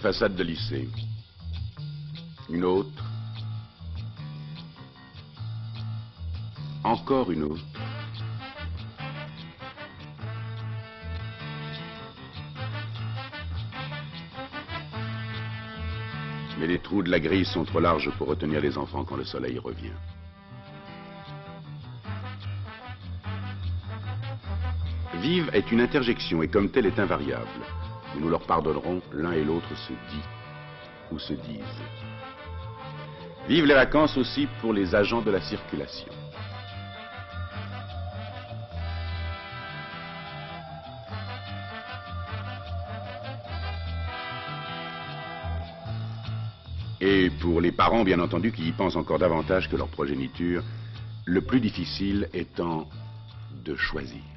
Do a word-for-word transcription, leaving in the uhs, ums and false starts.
façade de lycée. Une autre. Encore une autre. Mais les trous de la grille sont trop larges pour retenir les enfants quand le soleil revient. Vive est une interjection et comme telle est invariable. Et nous leur pardonnerons, l'un et l'autre se dit ou se disent. Vive les vacances aussi pour les agents de la circulation. Et pour les parents, bien entendu, qui y pensent encore davantage que leur progéniture, le plus difficile étant de choisir.